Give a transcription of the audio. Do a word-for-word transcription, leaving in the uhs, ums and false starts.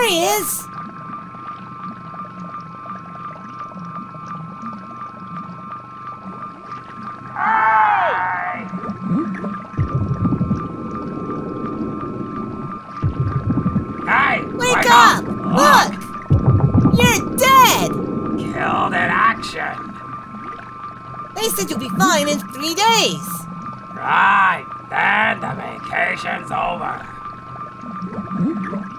There he is! Hey! Hey! Wake, wake up! up! Look! You're dead! Killed in action! They said you'll be fine in three days! Right, then the vacation's over.